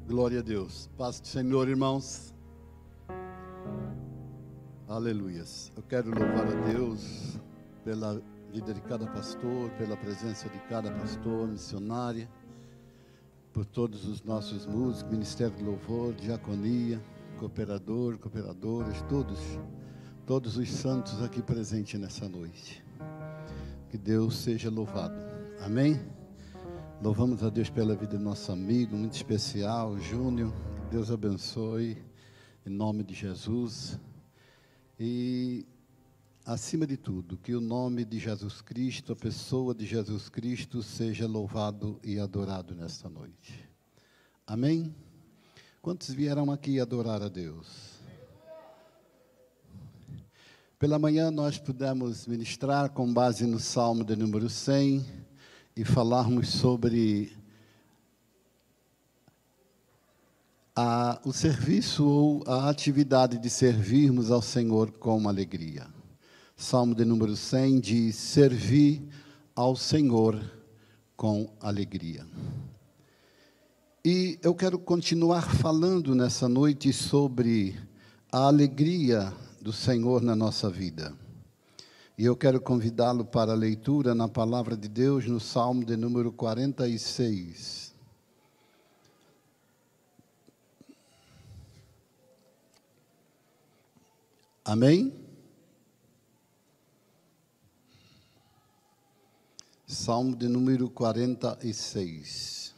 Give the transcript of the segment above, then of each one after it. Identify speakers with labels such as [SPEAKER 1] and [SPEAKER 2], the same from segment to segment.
[SPEAKER 1] Glória a Deus. Paz do Senhor, irmãos. Aleluias. Eu quero louvar a Deus pela vida de cada pastor, pela presença de cada pastor, missionária, por todos os nossos músicos, Ministério de Louvor, Diaconia, cooperador, cooperadoras, todos os santos aqui presentes nessa noite. Que Deus seja louvado. Amém? Louvamos a Deus pela vida do nosso amigo, muito especial, Júnior. Que Deus abençoe, em nome de Jesus. E, acima de tudo, que o nome de Jesus Cristo, a pessoa de Jesus Cristo, seja louvado e adorado nesta noite. Amém? Quantos vieram aqui adorar a Deus? Pela manhã nós pudemos ministrar com base no Salmo de número 100 e falarmos sobre o serviço ou a atividade de servirmos ao Senhor com alegria. Salmo de número 100 diz: servir ao Senhor com alegria. E eu quero continuar falando nessa noite sobre a alegria do Senhor na nossa vida. E eu quero convidá-lo para a leitura na palavra de Deus no Salmo de número 46. Amém? Salmo de número 46.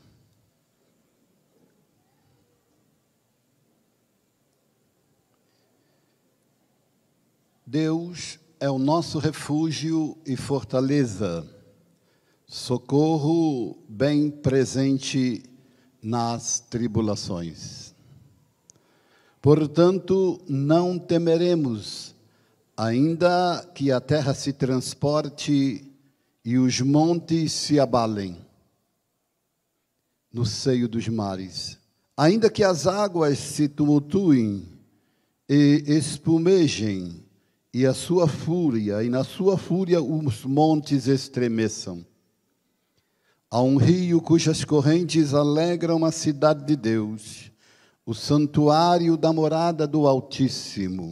[SPEAKER 1] Deus é o nosso refúgio e fortaleza, socorro bem presente nas tribulações. Portanto, não temeremos, ainda que a terra se transporte e os montes se abalem no seio dos mares, ainda que as águas se tumultuem e espumejem, e na sua fúria os montes estremeçam. Há um rio cujas correntes alegram a cidade de Deus, o santuário da morada do Altíssimo.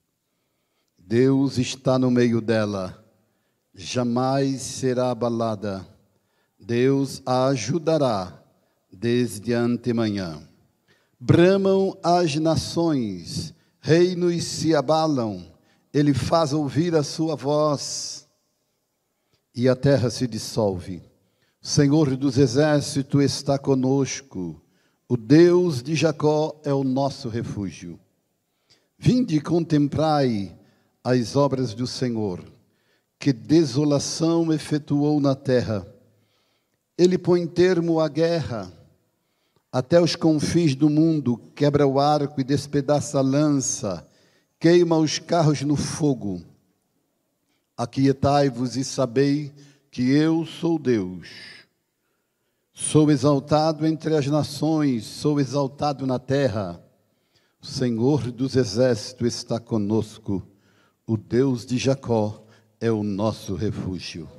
[SPEAKER 1] Deus está no meio dela, jamais será abalada. Deus a ajudará desde antemanhã. Bramam as nações, reinos se abalam, Ele faz ouvir a sua voz e a terra se dissolve. O Senhor dos exércitos está conosco. O Deus de Jacó é o nosso refúgio. Vinde e contemplai as obras do Senhor, que desolação efetuou na terra. Ele põe termo à guerra, até os confins do mundo, quebra o arco e despedaça a lança, queima os carros no fogo. Aquietai-vos e sabei que eu sou Deus. Sou exaltado entre as nações, sou exaltado na terra. O Senhor dos exércitos está conosco. O Deus de Jacó é o nosso refúgio.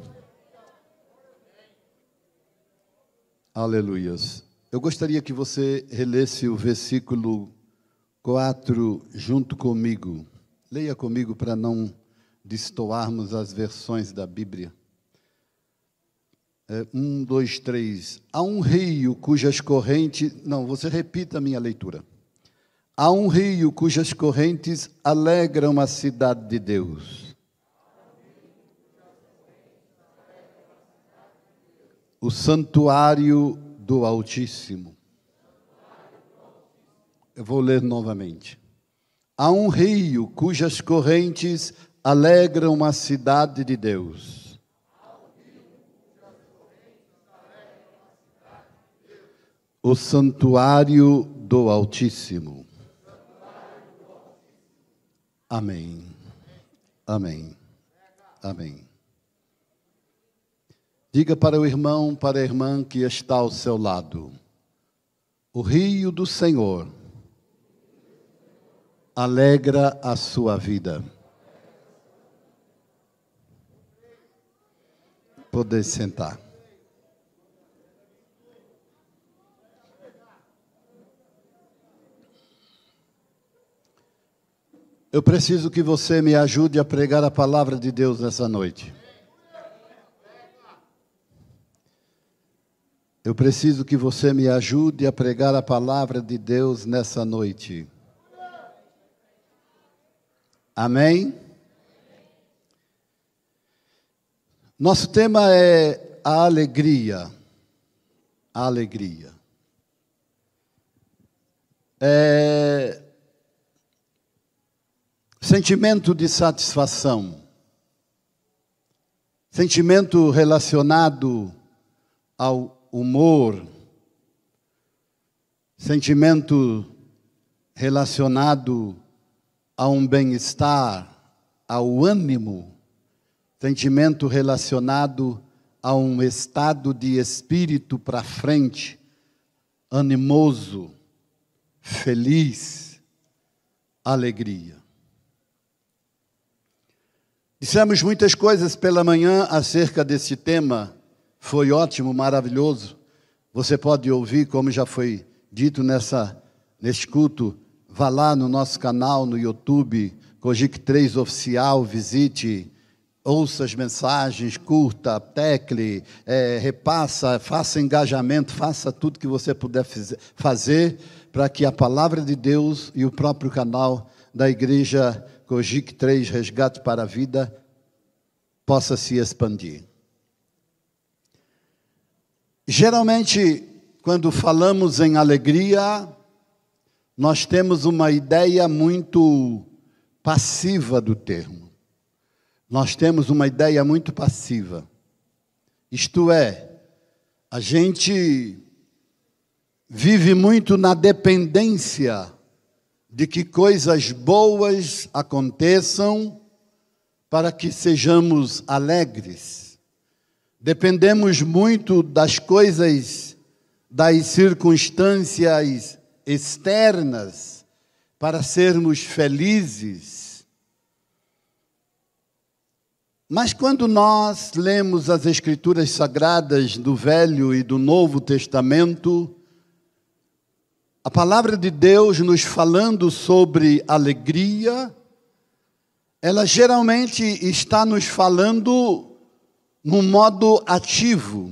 [SPEAKER 1] Aleluias. Eu gostaria que você relesse o versículo 4 junto comigo. Leia comigo para não destoarmos as versões da Bíblia. 1, 2, 3. Há um rio cujas correntes... Não, você repita a minha leitura. Há um rio cujas correntes alegram a cidade de Deus. O santuário do Altíssimo. Eu vou ler novamente. Há um rio cujas correntes alegram a cidade de Deus. O santuário do Altíssimo. Amém. Amém. Amém. Diga para o irmão, para a irmã que está ao seu lado: o rio do Senhor alegra a sua vida. Pode sentar. Eu preciso que você me ajude a pregar a palavra de Deus nessa noite. Eu preciso que você me ajude a pregar a palavra de Deus nessa noite. Amém? Nosso tema é a alegria. A alegria. Sentimento de satisfação. Sentimento relacionado ao humor. Sentimento relacionado a um bem-estar, ao ânimo. Sentimento relacionado a um estado de espírito para frente, animoso, feliz, alegria. Dissemos muitas coisas pela manhã acerca desse tema, foi ótimo, maravilhoso. Você pode ouvir, como já foi dito neste culto, vá lá no nosso canal no YouTube, Cogic 3 Oficial, visite, ouça as mensagens, curta, tecle, repassa, faça engajamento, faça tudo que você puder fazer para que a palavra de Deus e o próprio canal da igreja Cogic 3 Resgate para a Vida possa se expandir. Geralmente, quando falamos em alegria, nós temos uma ideia muito passiva do termo. Nós temos uma ideia muito passiva. Isto é, a gente vive muito na dependência de que coisas boas aconteçam para que sejamos alegres. Dependemos muito das coisas, das circunstâncias externas para sermos felizes. Mas quando nós lemos as Escrituras Sagradas do Velho e do Novo Testamento, a palavra de Deus nos falando sobre alegria, ela geralmente está nos falando num modo ativo,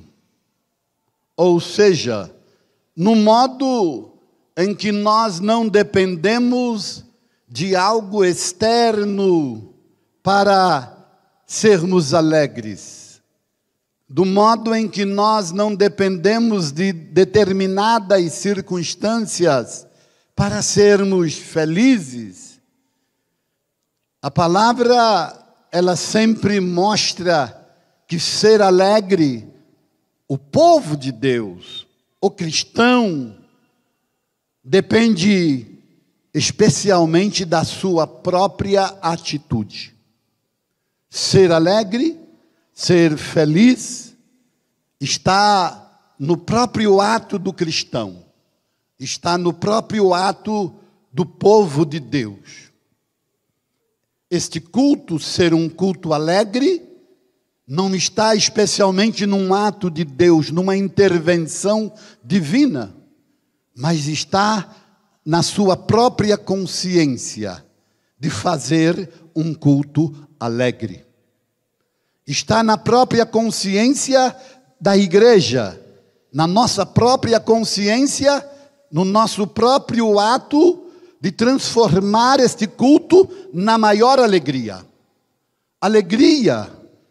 [SPEAKER 1] ou seja, num modo em que nós não dependemos de algo externo para sermos alegres, do modo em que nós não dependemos de determinadas circunstâncias para sermos felizes. A palavra, ela sempre mostra que ser alegre, o povo de Deus, o cristão, depende especialmente da sua própria atitude. Ser alegre, ser feliz, está no próprio ato do cristão, está no próprio ato do povo de Deus. Este culto, ser um culto alegre, não está especialmente num ato de Deus, numa intervenção divina, mas está na sua própria consciência de fazer um culto alegre. Está na própria consciência da igreja, na nossa própria consciência, no nosso próprio ato de transformar este culto na maior alegria. Alegria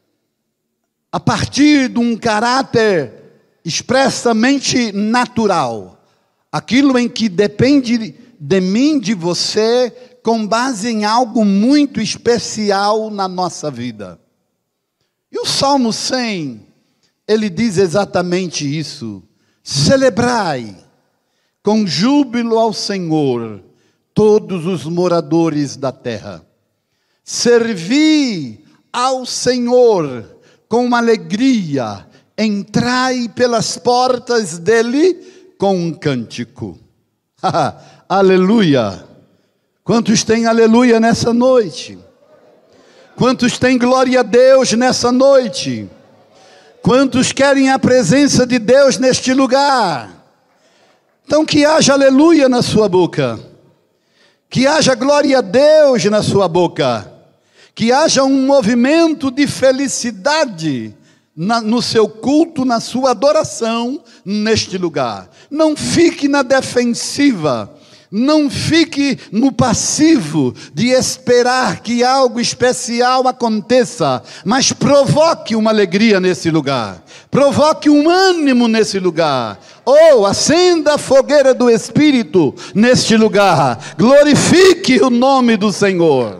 [SPEAKER 1] a partir de um caráter expressamente natural, aquilo em que depende de mim, de você, com base em algo muito especial na nossa vida. E o Salmo 100, ele diz exatamente isso: celebrai com júbilo ao Senhor todos os moradores da terra. Servi ao Senhor com alegria, entrai pelas portas dele com um cântico. Aleluia! Quantos têm aleluia nessa noite? Quantos têm glória a Deus nessa noite? Quantos querem a presença de Deus neste lugar? Então que haja aleluia na sua boca. que haja glória a Deus na sua boca, que haja um movimento de felicidade no seu culto, na sua adoração neste lugar. Não fique na defensiva, não fique no passivo de esperar que algo especial aconteça, mas provoque uma alegria nesse lugar, provoque um ânimo nesse lugar. Acenda a fogueira do Espírito neste lugar, glorifique o nome do Senhor.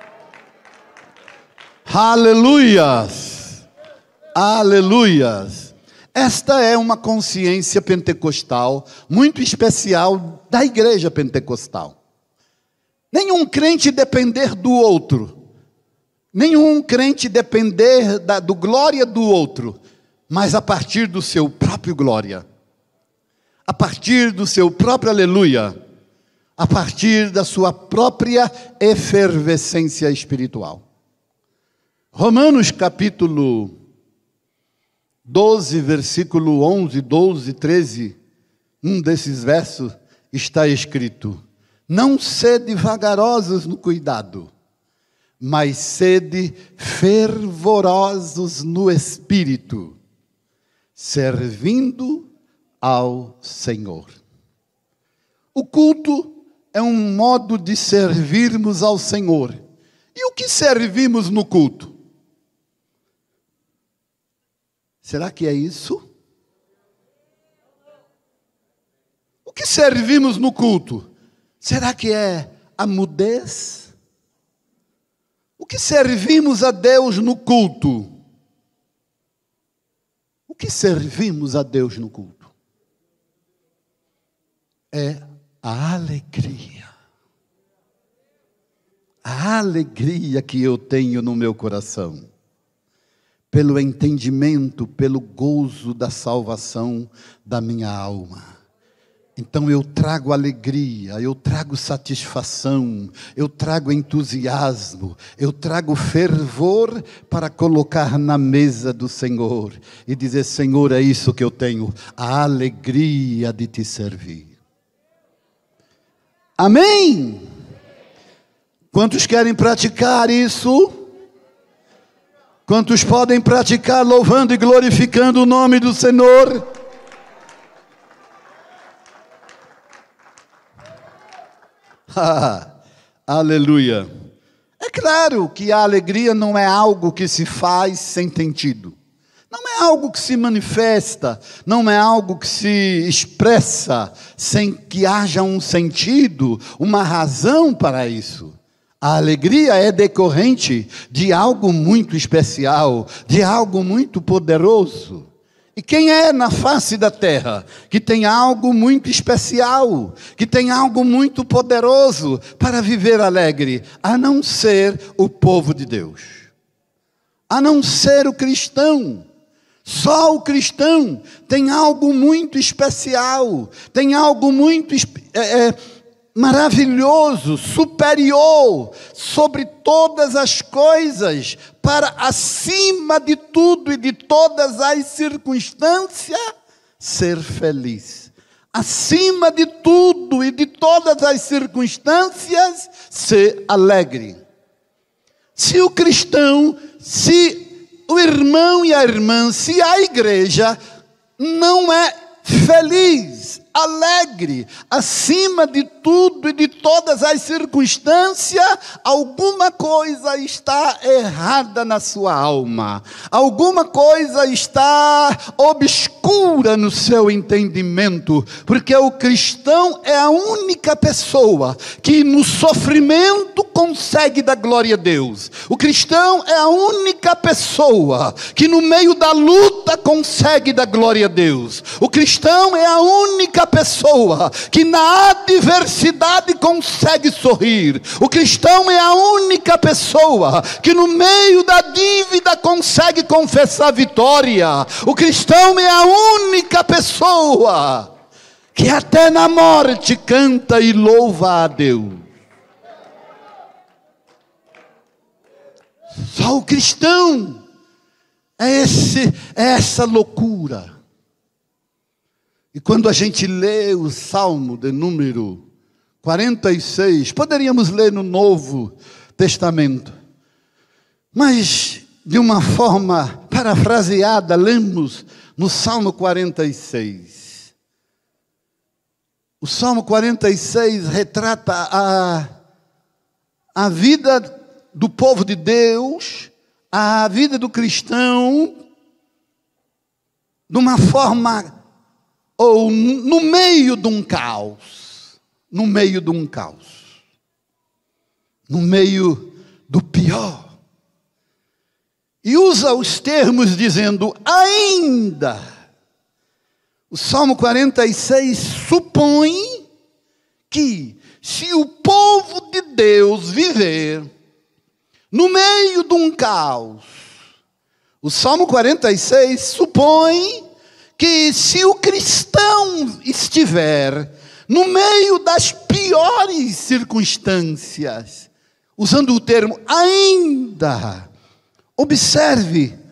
[SPEAKER 1] Aleluias, aleluias. Esta é uma consciência pentecostal muito especial da igreja pentecostal. Nenhum crente depender do outro, nenhum crente depender do glória do outro, mas a partir do seu próprio glória, a partir do seu próprio aleluia, a partir da sua própria efervescência espiritual. Romanos capítulo 12, versículo 11, 12, 13, um desses versos está escrito: não sede vagarosos no cuidado, mas sede fervorosos no espírito, servindo ao Senhor. O culto é um modo de servirmos ao Senhor. E o que servimos no culto? Será que é isso? O que servimos no culto? Será que é a mudez? O que servimos a Deus no culto? O que servimos a Deus no culto? É a alegria. A alegria que eu tenho no meu coração, pelo entendimento, pelo gozo da salvação da minha alma. Então eu trago alegria, eu trago satisfação, eu trago entusiasmo, eu trago fervor para colocar na mesa do Senhor e dizer: Senhor, é isso que eu tenho, a alegria de te servir. Amém? Quantos querem praticar isso? Quantos podem praticar louvando e glorificando o nome do Senhor? Aleluia. É claro que a alegria não é algo que se faz sem sentido. Não é algo que se manifesta, não é algo que se expressa sem que haja um sentido, uma razão para isso. A alegria é decorrente de algo muito especial, de algo muito poderoso. E quem é na face da terra que tem algo muito especial, que tem algo muito poderoso para viver alegre, a não ser o povo de Deus, a não ser o cristão? Só o cristão tem algo muito especial, tem algo muito maravilhoso, superior sobre todas as coisas, para acima de tudo e de todas as circunstâncias, ser feliz. Acima de tudo e de todas as circunstâncias, ser alegre. Se o cristão, se o irmão e a irmã, se a igreja não é feliz, alegre, acima de tudo e de todas as circunstâncias, alguma coisa está errada na sua alma, alguma coisa está obscura no seu entendimento, porque o cristão é a única pessoa que no sofrimento consegue dar glória a Deus. O cristão é a única pessoa que no meio da luta consegue dar glória a Deus. O cristão é a única pessoa que na adversidade consegue sorrir. O cristão é a única pessoa que no meio da dívida consegue confessar vitória. O cristão é a única pessoa que até na morte canta e louva a Deus. Só o cristão é essa loucura. E quando a gente lê o Salmo de número 46, poderíamos ler no Novo Testamento, mas de uma forma parafraseada, lemos no Salmo 46. O Salmo 46 retrata a vida do povo de Deus, a vida do cristão, de uma forma, ou no meio de um caos, no meio de um caos, no meio do pior. E usa os termos dizendo, ainda. O Salmo 46 supõe que, se o povo de Deus viver no meio de um caos, o Salmo 46 supõe que, se o cristão estiver no meio das piores circunstâncias, usando o termo ainda, observe,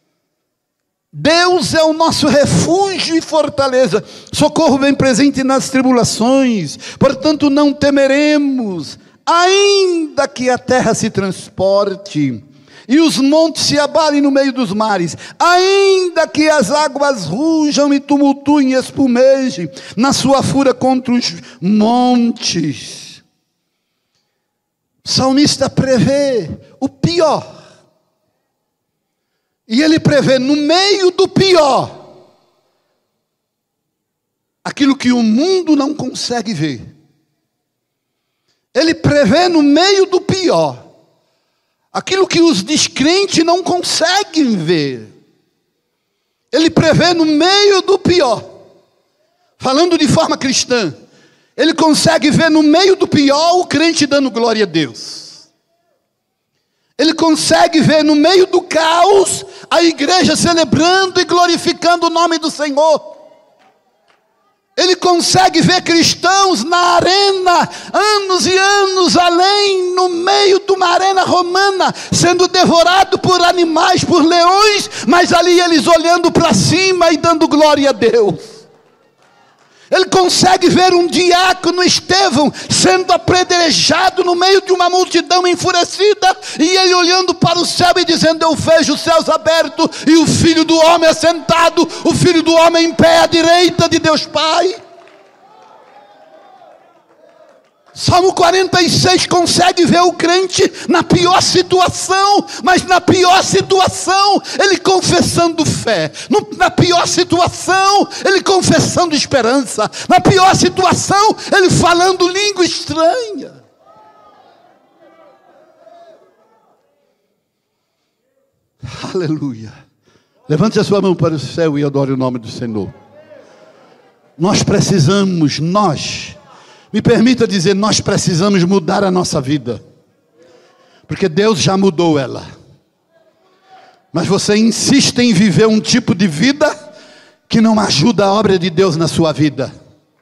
[SPEAKER 1] Deus é o nosso refúgio e fortaleza, socorro bem presente nas tribulações, portanto não temeremos, ainda que a terra se transporte, e os montes se abalem no meio dos mares, ainda que as águas rujam e tumultuem e espumejem, na sua fúria contra os montes. O salmista prevê o pior, e ele prevê no meio do pior, aquilo que o mundo não consegue ver. Ele prevê no meio do pior, aquilo que os descrentes não conseguem ver. Ele prevê no meio do pior, falando de forma cristã, ele consegue ver no meio do pior o crente dando glória a Deus. Ele consegue ver no meio do caos a igreja celebrando e glorificando o nome do Senhor. Ele consegue ver cristãos na arena, anos e anos além, no meio de uma arena romana, sendo devorado por animais, por leões, mas ali eles olhando para cima e dando glória a Deus. Ele consegue ver um diácono Estevão sendo apedrejado no meio de uma multidão enfurecida, e ele olhando para o céu e dizendo, eu vejo os céus abertos e o Filho do Homem assentado, o Filho do Homem em pé à direita de Deus Pai. Salmo 46 consegue ver o crente na pior situação, mas na pior situação ele confessando fé, na pior situação ele confessando esperança, na pior situação ele falando língua estranha. Aleluia. Levante a sua mão para o céu e adore o nome do Senhor. Nós precisamos, me permita dizer, nós precisamos mudar a nossa vida, porque Deus já mudou ela, mas você insiste em viver um tipo de vida que não ajuda a obra de Deus na sua vida.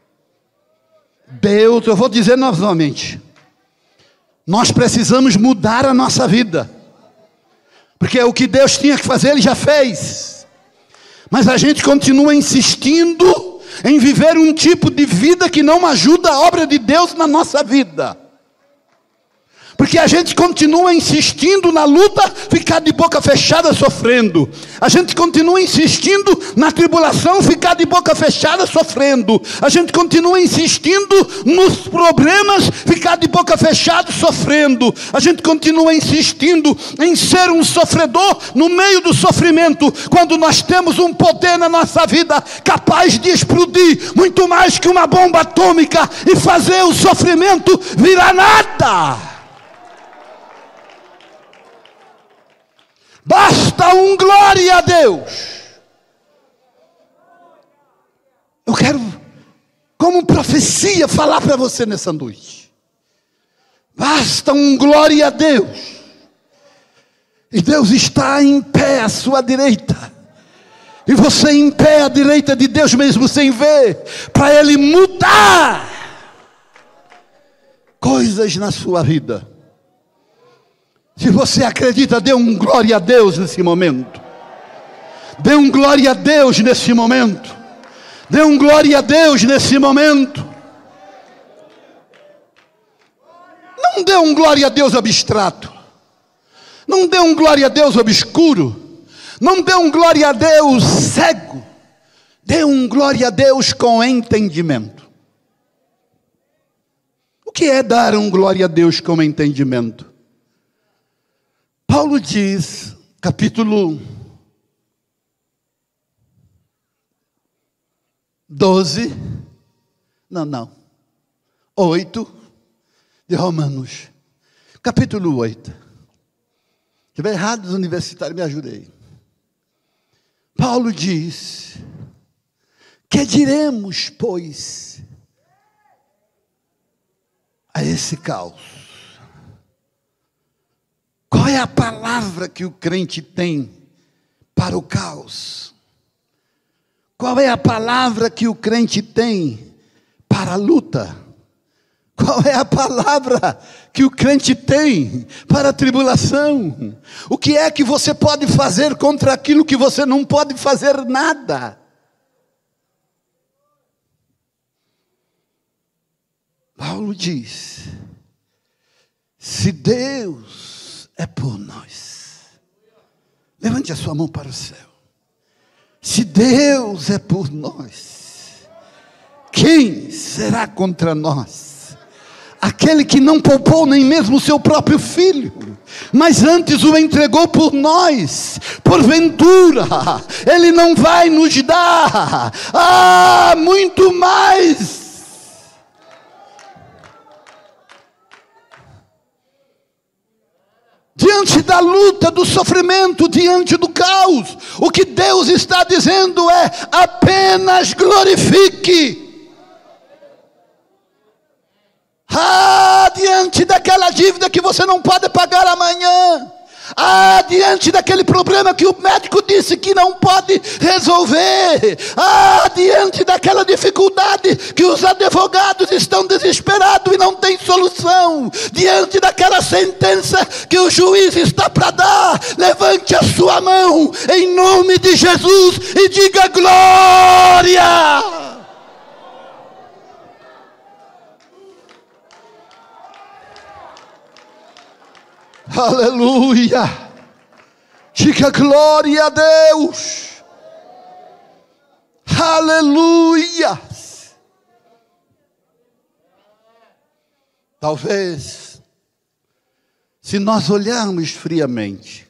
[SPEAKER 1] Deus, eu vou dizer novamente, nós precisamos mudar a nossa vida, porque o que Deus tinha que fazer Ele já fez, mas a gente continua insistindo em viver um tipo de vida que não ajuda a obra de Deus na nossa vida. Porque a gente continua insistindo na luta, ficar de boca fechada sofrendo. A gente continua insistindo na tribulação, ficar de boca fechada sofrendo. A gente continua insistindo nos problemas, ficar de boca fechada sofrendo. A gente continua insistindo em ser um sofredor no meio do sofrimento, quando nós temos um poder na nossa vida capaz de explodir muito mais que uma bomba atômica e fazer o sofrimento virar nada. Basta um glória a Deus. Eu quero, como profecia, falar para você nessa noite. Basta um glória a Deus. E Deus está em pé à sua direita. E você em pé à direita de Deus mesmo sem ver, para Ele mudar coisas na sua vida. Se você acredita, dê um glória a Deus nesse momento. Dê um glória a Deus nesse momento. Dê um glória a Deus nesse momento. Não dê um glória a Deus abstrato. Não dê um glória a Deus obscuro. Não dê um glória a Deus cego. Dê um glória a Deus com entendimento. O que é dar um glória a Deus com entendimento? Paulo diz, capítulo 8 de Romanos, capítulo 8. Se estiver errado, os universitários me ajudem aí. Paulo diz: que diremos, pois, a esse caos? Qual é a palavra que o crente tem para o caos? Qual é a palavra que o crente tem para a luta? Qual é a palavra que o crente tem para a tribulação? O que é que você pode fazer contra aquilo que você não pode fazer nada? Paulo diz: se Deus é por nós, levante a sua mão para o céu. Se Deus é por nós, quem será contra nós? Aquele que não poupou nem mesmo o seu próprio filho, mas antes o entregou por nós, porventura Ele não vai nos dar muito mais? Diante da luta, do sofrimento, diante do caos, o que Deus está dizendo é: apenas glorifique. Diante daquela dívida que você não pode pagar amanhã, diante daquele problema que o médico disse que não pode resolver, diante daquela dificuldade que os advogados estão desesperados e não tem solução, diante daquela sentença que o juiz está para dar, levante a sua mão em nome de Jesus e diga glória. Aleluia, diga glória a Deus, aleluia. Talvez, se nós olharmos friamente,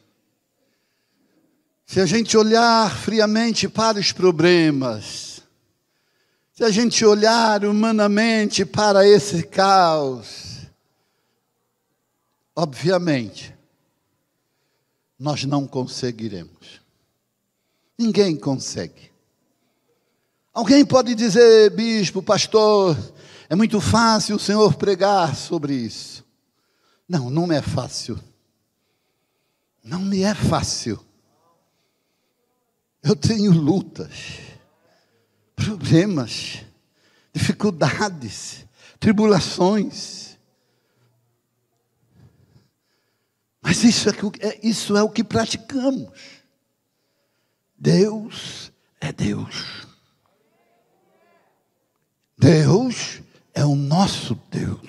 [SPEAKER 1] se a gente olhar friamente para os problemas, se a gente olhar humanamente para esse caos, obviamente, nós não conseguiremos. Ninguém consegue. Alguém pode dizer: bispo, pastor, é muito fácil o senhor pregar sobre isso. Não, não é fácil. Não me é fácil. Eu tenho lutas, problemas, dificuldades, tribulações. Mas isso é o que praticamos. Deus é Deus. Deus é o nosso Deus.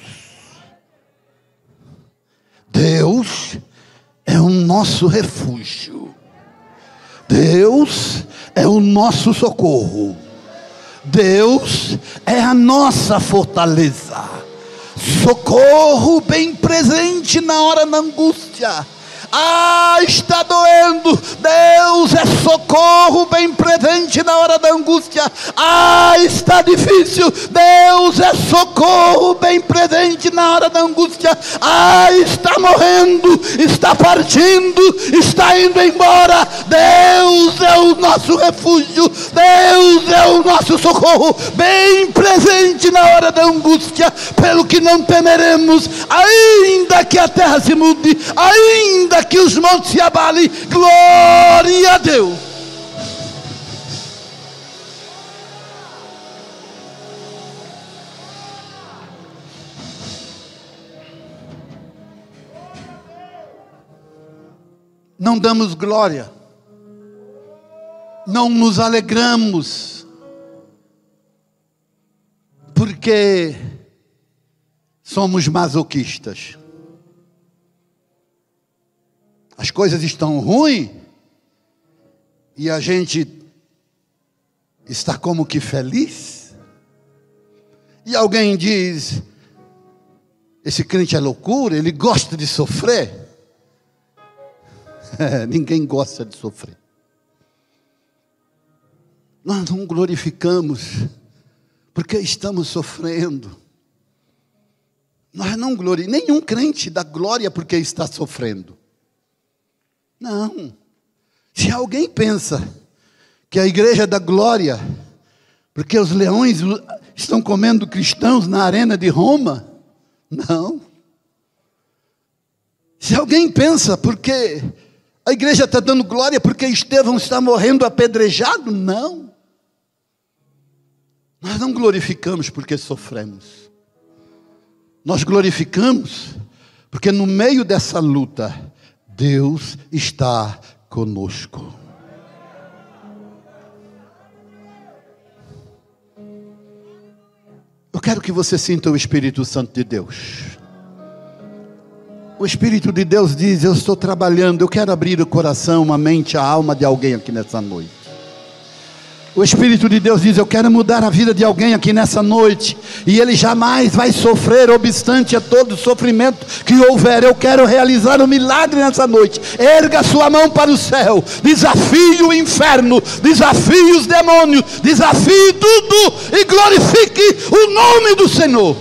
[SPEAKER 1] Deus é o nosso refúgio. Deus é o nosso socorro. Deus é a nossa fortaleza. Socorro bem presente na hora da angústia. Está doendo. Deus é socorro bem presente na hora da angústia. Está difícil. Deus é socorro bem presente na hora da angústia. Está morrendo, está partindo, está indo embora. Deus é o nosso refúgio. Deus é o nosso socorro bem presente na hora da angústia. Pelo que não temeremos, ainda que a terra se mude, ainda que os montes se abalem. Glória a Deus. Não damos glória, não nos alegramos, porque somos masoquistas. as coisas estão ruins e a gente está como que feliz. E alguém diz, esse crente é loucura, ele gosta de sofrer. Ninguém gosta de sofrer. Nós não glorificamos porque estamos sofrendo. Nós não glorificamos, nenhum crente dá glória porque está sofrendo. Não. Se alguém pensa que a igreja dá glória porque os leões estão comendo cristãos na arena de Roma, não. Se alguém pensa porque a igreja está dando glória porque Estevão está morrendo apedrejado, não. Nós não glorificamos porque sofremos. Nós glorificamos porque no meio dessa luta, Deus está conosco. Eu quero que você sinta o Espírito Santo de Deus. O Espírito de Deus diz, eu estou trabalhando, eu quero abrir o coração, a mente, a alma de alguém aqui nessa noite. O Espírito de Deus diz, eu quero mudar a vida de alguém aqui nessa noite, e ele jamais vai sofrer, obstante a todo sofrimento que houver. Eu quero realizar um milagre nessa noite. Erga sua mão para o céu, desafie o inferno, desafie os demônios, desafie tudo, e glorifique o nome do Senhor.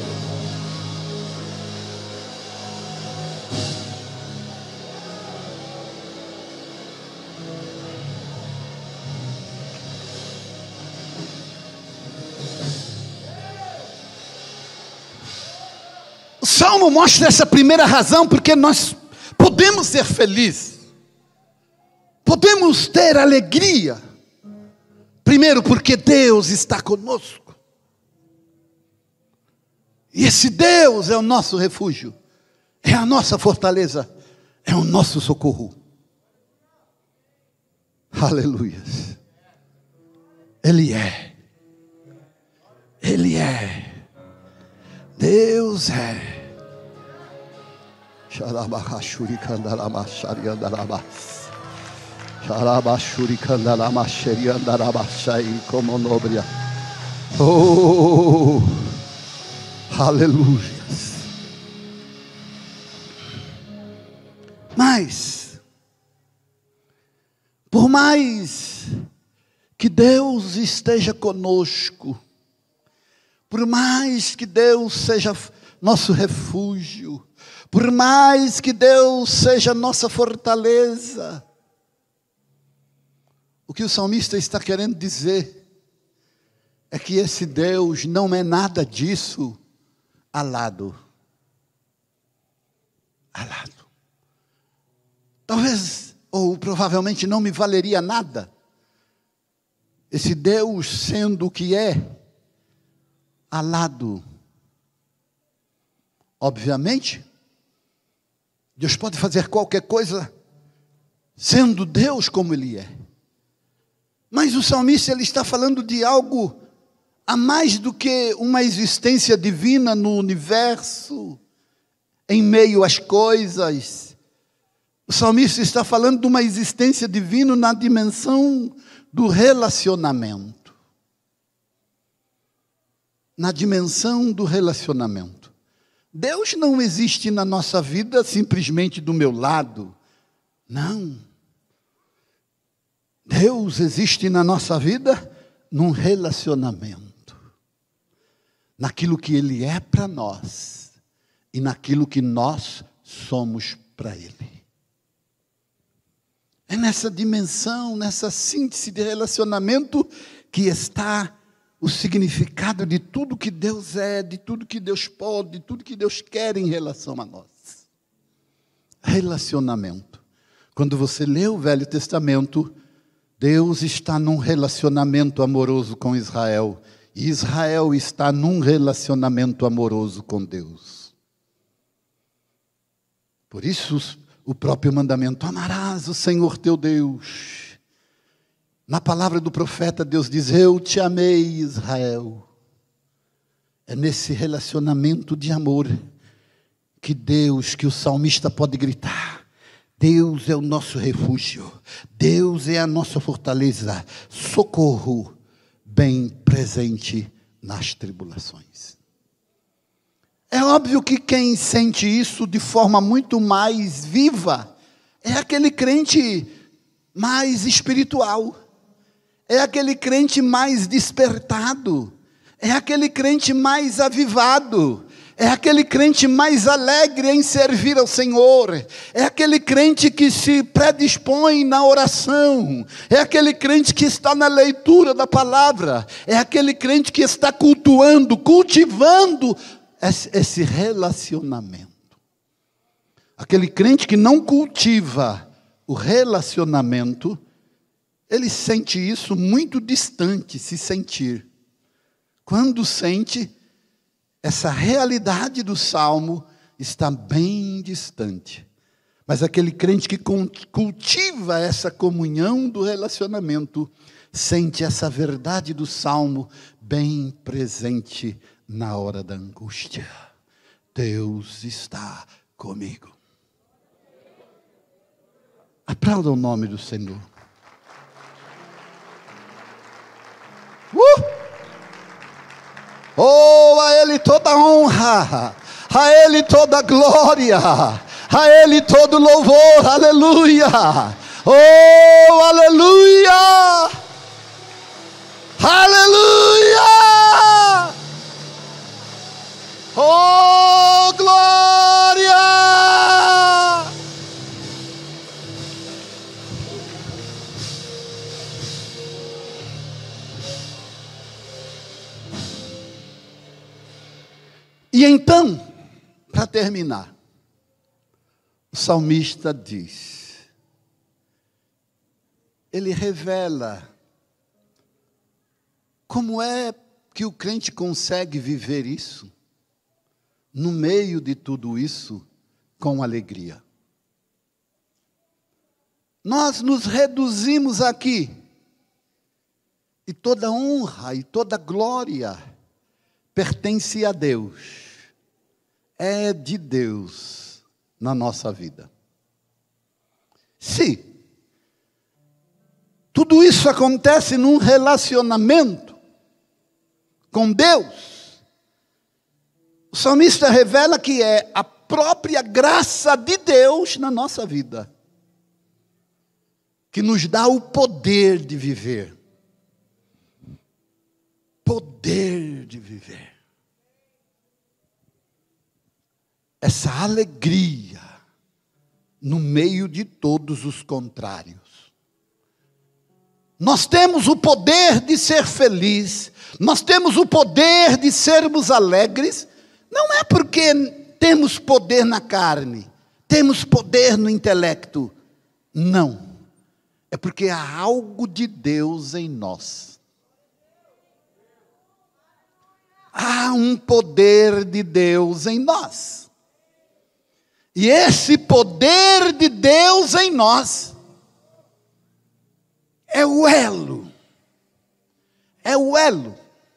[SPEAKER 1] O Salmo mostra essa primeira razão, porque nós podemos ser felizes, podemos ter alegria. Primeiro, porque Deus está conosco, e esse Deus é o nosso refúgio, é a nossa fortaleza, é o nosso socorro. Aleluia. Ele é Deus é. Oh, aleluia. Mas, por mais que Deus esteja conosco, por mais que Deus seja nosso refúgio, por mais que Deus seja nossa fortaleza, o que o salmista está querendo dizer é que esse Deus não é nada disso alado. Talvez, ou provavelmente não me valeria nada, esse Deus sendo o que é, alado. Obviamente, Deus pode fazer qualquer coisa sendo Deus como Ele é. Mas o salmista, ele está falando de algo a mais do que uma existência divina no universo, em meio às coisas. O salmista está falando de uma existência divina na dimensão do relacionamento. Na dimensão do relacionamento. Deus não existe na nossa vida simplesmente do meu lado. Não. Deus existe na nossa vida num relacionamento. Naquilo que Ele é para nós e naquilo que nós somos para Ele. É nessa dimensão, nessa síntese de relacionamento que está o significado de tudo que Deus é, de tudo que Deus pode, de tudo que Deus quer em relação a nós. Relacionamento. Quando você lê o Velho Testamento, Deus está num relacionamento amoroso com Israel. E Israel está num relacionamento amoroso com Deus. Por isso, o próprio mandamento, amarás o Senhor teu Deus. Na palavra do profeta, Deus diz, eu te amei, Israel. É nesse relacionamento de amor que o salmista pode gritar, Deus é o nosso refúgio, Deus é a nossa fortaleza, socorro bem presente nas tribulações. É óbvio que quem sente isso de forma muito mais viva é aquele crente mais espiritual, é aquele crente mais despertado, é aquele crente mais avivado, é aquele crente mais alegre em servir ao Senhor, é aquele crente que se predispõe na oração, é aquele crente que está na leitura da palavra, é aquele crente que está cultuando, cultivando esse relacionamento. Aquele crente que não cultiva o relacionamento, ele sente isso muito distante, se sentir. Quando sente, essa realidade do Salmo está bem distante. Mas aquele crente que cultiva essa comunhão do relacionamento, sente essa verdade do Salmo bem presente na hora da angústia. Deus está comigo. Aplauda o nome do Senhor. Oh, a Ele toda honra, a Ele toda glória, a Ele todo louvor, aleluia. Oh, aleluia, aleluia. Oh, glória. E então, para terminar, o salmista diz, ele revela como é que o crente consegue viver isso, no meio de tudo isso, com alegria. Nós nos reduzimos aqui, e toda honra e toda glória pertence a Deus, é de Deus na nossa vida. Se tudo isso acontece num relacionamento com Deus, o salmista revela que é a própria graça de Deus na nossa vida, que nos dá o poder de viver. Poder de viver. Essa alegria no meio de todos os contrários. Nós temos o poder de ser feliz, nós temos o poder de sermos alegres, não é porque temos poder na carne, temos poder no intelecto, não. É porque há algo de Deus em nós. Há um poder de Deus em nós. E esse poder de Deus em nós é o elo. É o elo.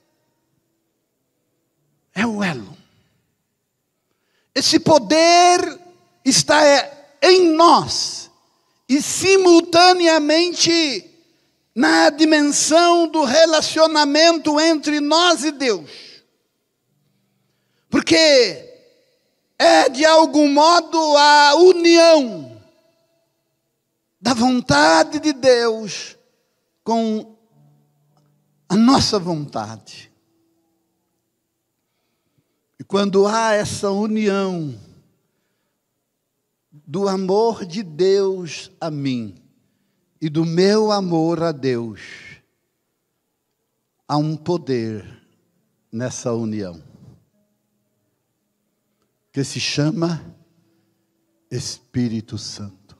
[SPEAKER 1] É o elo. Esse poder está em nós e simultaneamente na dimensão do relacionamento entre nós e Deus. Porque é de algum modo a união da vontade de Deus com a nossa vontade. E quando há essa união do amor de Deus a mim e do meu amor a Deus, há um poder nessa união, que se chama Espírito Santo.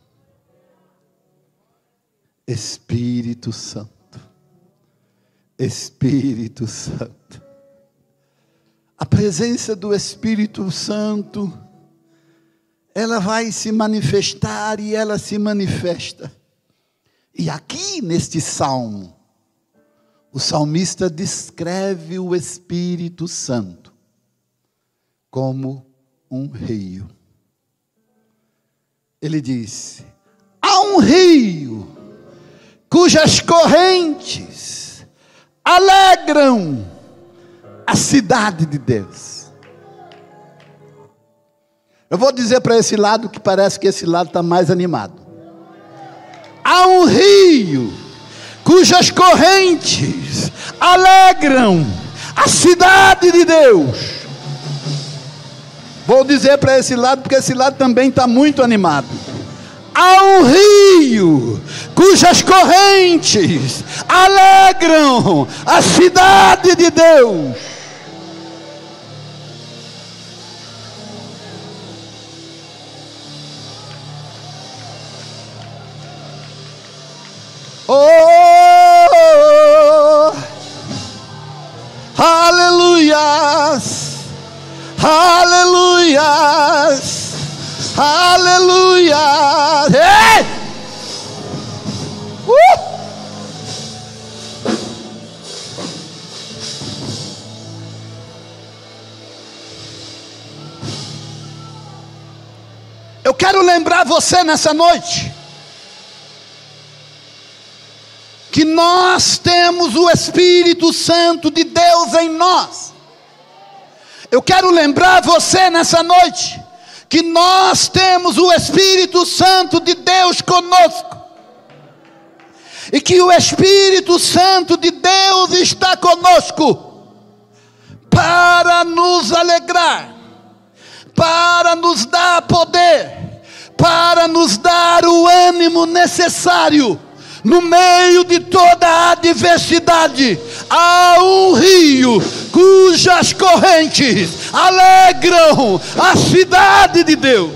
[SPEAKER 1] Espírito Santo. Espírito Santo. A presença do Espírito Santo, ela vai se manifestar e ela se manifesta. E aqui neste salmo, o salmista descreve o Espírito Santo como um rio. ele disse: há um rio cujas correntes alegram a cidade de Deus. Eu vou dizer para esse lado que parece que esse lado está mais animado. Há um rio cujas correntes alegram a cidade de Deus. Vou dizer para esse lado porque esse lado também está muito animado. Há um rio cujas correntes alegram a cidade de Deus. Oh, aleluias, aleluias, aleluias. Ei! Eu quero lembrar você nessa noite que nós temos o Espírito Santo de Deus em nós. Eu quero lembrar você nessa noite que nós temos o Espírito Santo de Deus conosco. E que o Espírito Santo de Deus está conosco para nos alegrar, para nos dar poder, para nos dar o ânimo necessário. No meio de toda a adversidade, há um rio cujas correntes alegram a cidade de Deus.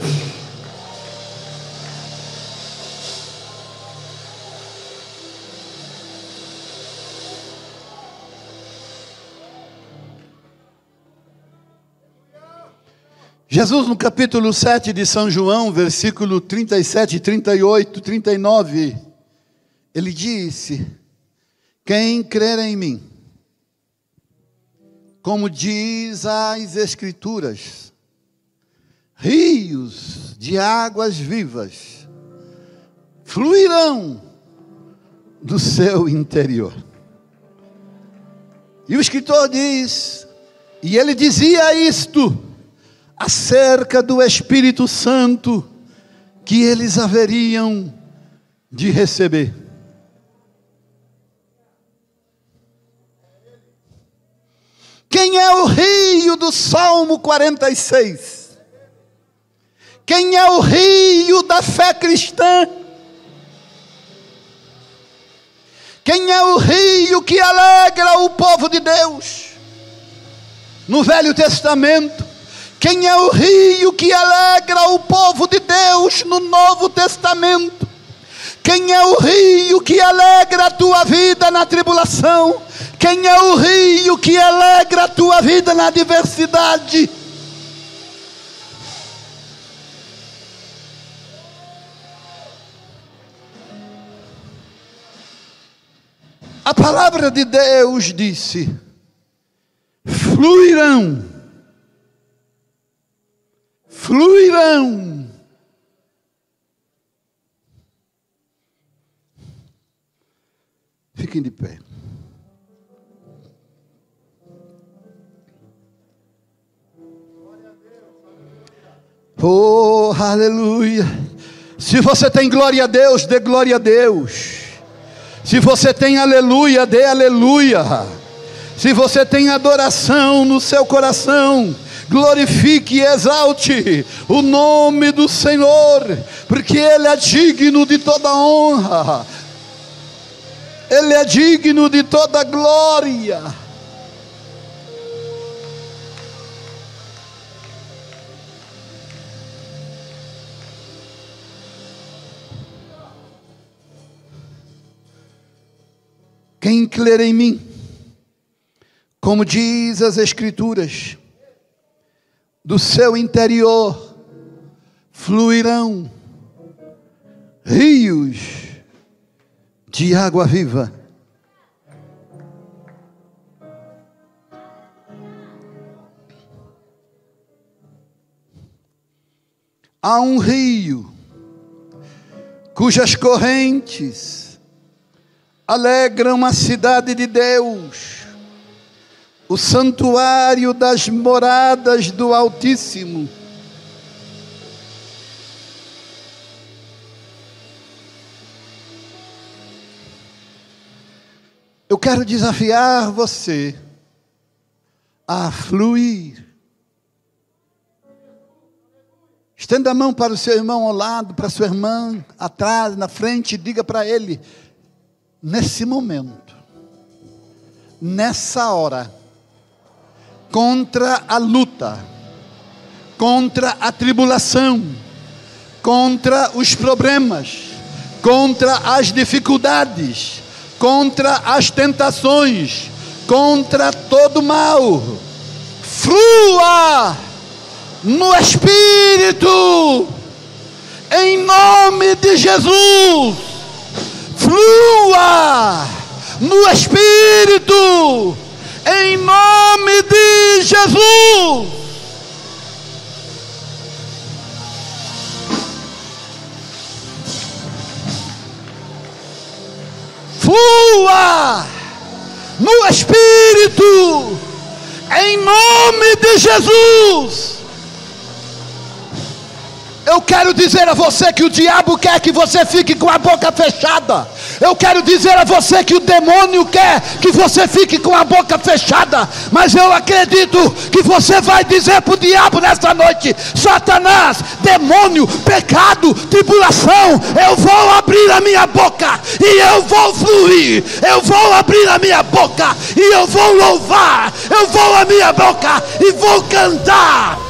[SPEAKER 1] Jesus, no capítulo 7 de São João, versículo 37, 38, 39, ele disse: quem crer em mim, como diz as Escrituras, rios de águas vivas fluirão do seu interior. E o escritor diz, e ele dizia isto acerca do Espírito Santo que eles haveriam de receber. Quem é o rio do Salmo 46? Quem é o rio da fé cristã? Quem é o rio que alegra o povo de Deus? No Velho Testamento. Quem é o rio que alegra o povo de Deus no Novo Testamento? Quem é o rio que alegra a tua vida na tribulação? Quem é o rio que alegra a tua vida na adversidade? A palavra de Deus disse: fluirão. Fluirão. Fiquem de pé. Oh, aleluia. Se você tem glória a Deus, dê glória a Deus. Se você tem aleluia, dê aleluia. Se você tem adoração no seu coração, glorifique e exalte o nome do Senhor, porque Ele é digno de toda honra, Ele é digno de toda glória. Quem crer em mim, como diz as Escrituras, do seu interior fluirão rios de água viva. Há um rio cujas correntes alegram a cidade de Deus, o santuário das moradas do Altíssimo. Eu quero desafiar você a fluir. Estenda a mão para o seu irmão ao lado, para a sua irmã atrás, na frente, e diga para ele: nesse momento, nessa hora, contra a luta, contra a tribulação, contra os problemas, contra as dificuldades, contra as tentações, contra todo mal, flua no Espírito, em nome de Jesus. Flua no Espírito, em nome de Jesus. Flua no Espírito, em nome de Jesus. Eu quero dizer a você que o diabo quer que você fique com a boca fechada. Eu quero dizer a você que o demônio quer que você fique com a boca fechada. Mas eu acredito que você vai dizer para o diabo nesta noite: Satanás, demônio, pecado, tribulação, eu vou abrir a minha boca e eu vou fluir. Eu vou abrir a minha boca e eu vou louvar. Eu vou a minha boca e vou cantar.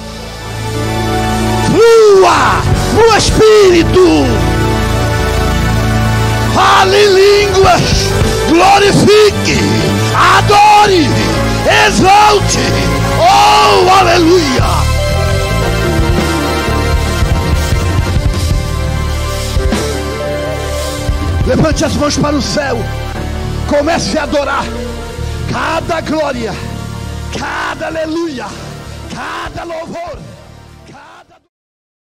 [SPEAKER 1] Flua no Espírito, fale em línguas, glorifique, adore, exalte, oh aleluia. Levante as mãos para o céu, comece a adorar. Cada glória, cada aleluia, cada louvor